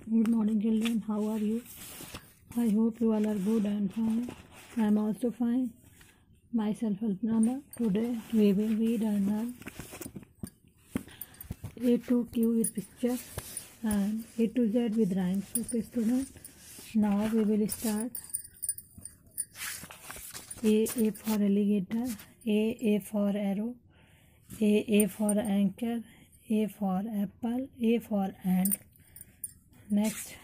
Good morning, children. How are you? I hope you all are good and fine. I am also fine. Myself, Alpnama. Today we will read and learn A to Q with picture and A to Z with rhymes. Okay, student. Now we will start. A for alligator. A for arrow. A for anchor. A for apple. A for ant. Next,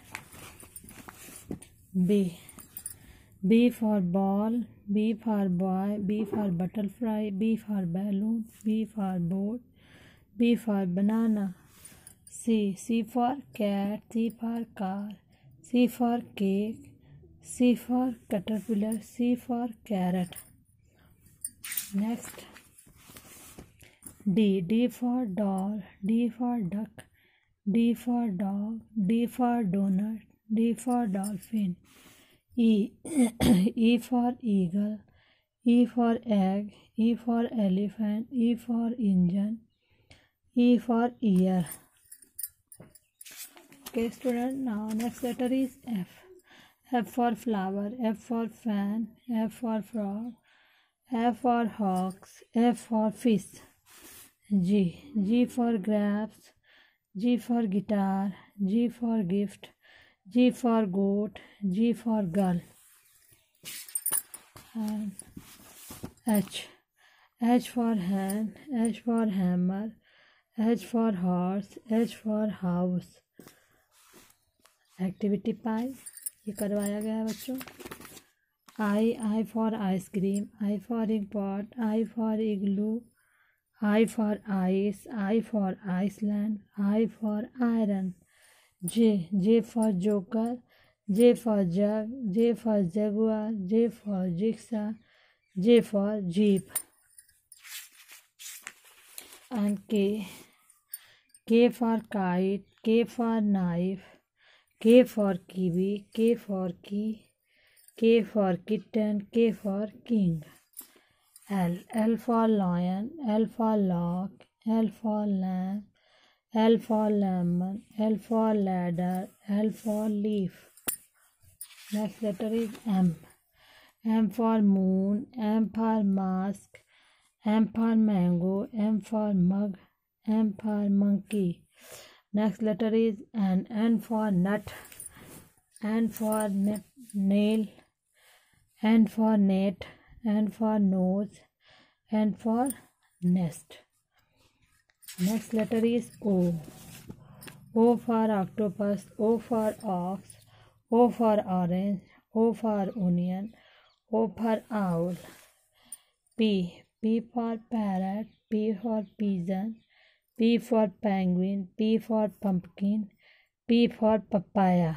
B for ball, B for boy, B for butterfly, B for balloon, B for boat, B for banana. C for cat, C for car, C for cake, C for caterpillar, C for carrot. Next, D for doll, D for duck, D for dog, D for donut, D for dolphin. E for eagle, E for egg, E for elephant, E for engine, E for ear. Okay, student. Now next letter is F. F for flower, F for fan, F for frog, F for hawks, F for fish. G for grapes, G for guitar, G for gift, G for goat, G for girl. And H for hand, H for hammer, H for horse, H for house. Activity पाई ये करवाया गया है बच्चों. I for ice cream, I for ink pot, I for igloo, I for ice, I for Iceland, I for iron. J for joker, J for jug, J for jaguar, J for jigsaw, J for jeep. And K for kite, K for knife, K for kiwi, K for key, K for kitten, K for king. L for lion, L for lock, L for lamb, L for lemon, L for ladder, L for leaf. Next letter is M. M for moon, M for mask, M for mango, M for mug, M for monkey. Next letter is N. N for nut, N for nail, N for net, N for nose, N for nest. Next letter is O. O for octopus, O for ox, O for orange, O for onion, O for owl. P for parrot, P for pigeon, P for penguin, P for pumpkin, P for papaya.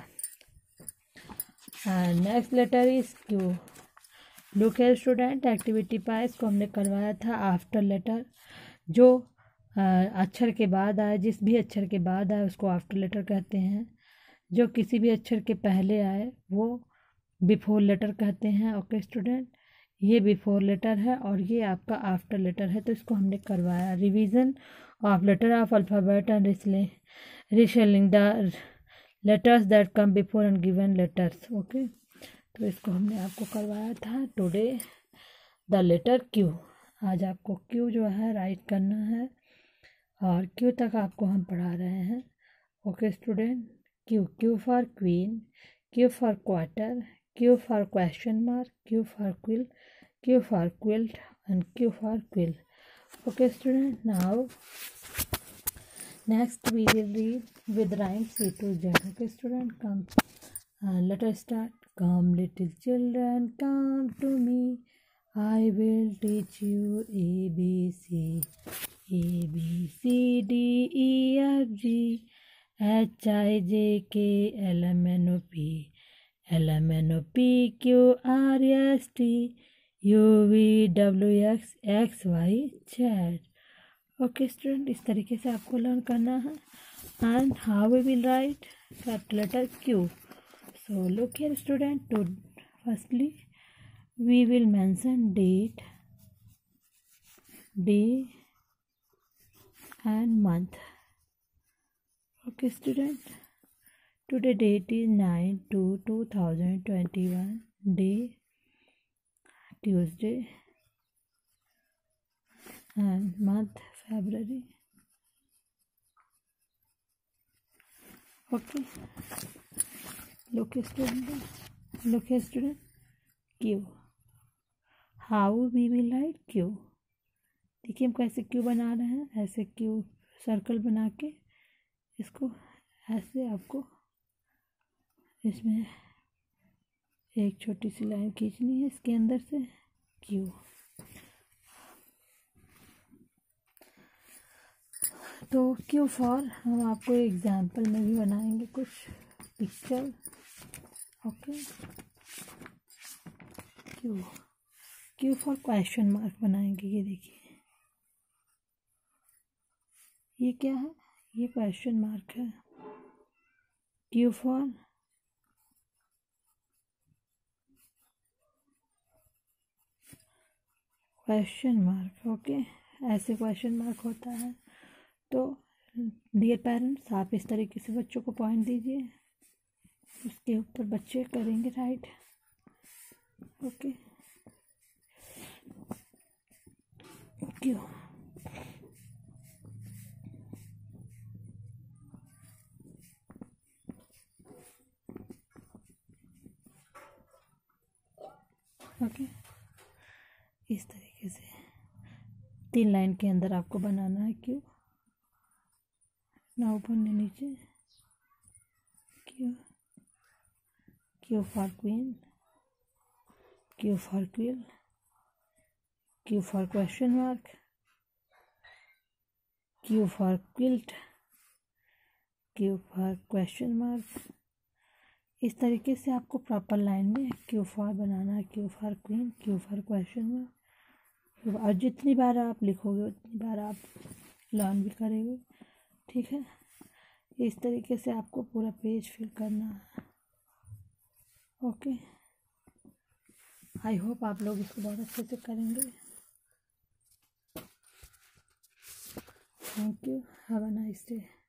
And next letter is Q. Look है student, activity पाइस को हमने करवाया था after letter. जो अक्षर के बाद आए, जिस भी अक्षर के बाद आए उसको आफ्टर लेटर कहते हैं. जो किसी भी अक्षर के पहले आए वो बिफोर लेटर कहते हैं. ओके स्टूडेंट, ये बिफोर लेटर है और ये आपका आफ्टर लेटर है, तो इसको हमने करवाया. Revision of letter of alphabet and recalling the letters that come before and given letters. Okay, तो इसको हमने आपको करवाया था. Today the letter Q. आज आपको क्यू जो है राइट करना है और क्यू तक आपको हम पढ़ा रहे हैं. Okay student, Q for queen, Q for quarter, Q for question mark, Q for quill, Q for quilt and Q for quill. Okay student, now next we will read with rhymes A to Z. Okay student, come let us start. Come little children, come to me, I will teach you ABC. A B C D E F G H I J K L M N O P L M N O P Q R S T U V W X X Y Z. Okay student, इस तरीके से आपको learn करना है. And how we will write capital letter Q. So look here student, to firstly we will mention date, day and month. Okay student, Today date is 9/2/2021. Day Tuesday and month February. Okay. Look here student. Q. How we will write Q. देखिए हम कैसे Q बना रहे हैं. ऐसे Q circle बना के इसको ऐसे आपको इसमें एक छोटी सी लाइन खींचनी है इसके अंदर से Q. तो Q फॉर हम आपको एग्जाम्पल में भी बनाएंगे कुछ picture. Okay. Q for question mark बनाएंगे. ये देखिए ये क्या है. ये क्वेश्चन मार्क है. Q for question mark. Okay. ऐसे क्वेश्चन मार्क होता है. तो डियर पेरेंट्स, आप इस तरीके से बच्चों को पॉइंट दीजिए. उसके ऊपर बच्चे करेंगे राइट. ओके. क्यों ओके. इस तरीके से 3 लाइन के अंदर आपको बनाना है Q. ना ऊपर न नीचे. Q for queen. Q for quill. Q for question mark. Q for quilt. Q for question mark. इस तरीके से आपको प्रॉपर लाइन में Q फॉर बनाना है. Q for queen. Q for question mark. और जितनी बार आप लिखोगे उतनी बार आप लर्न भी करेंगे. ठीक है. इस तरीके से आपको पूरा पेज फिल करना है. ओके. आई होप आप लोग इसको बहुत अच्छे से करेंगे. Thank you. Have a nice day.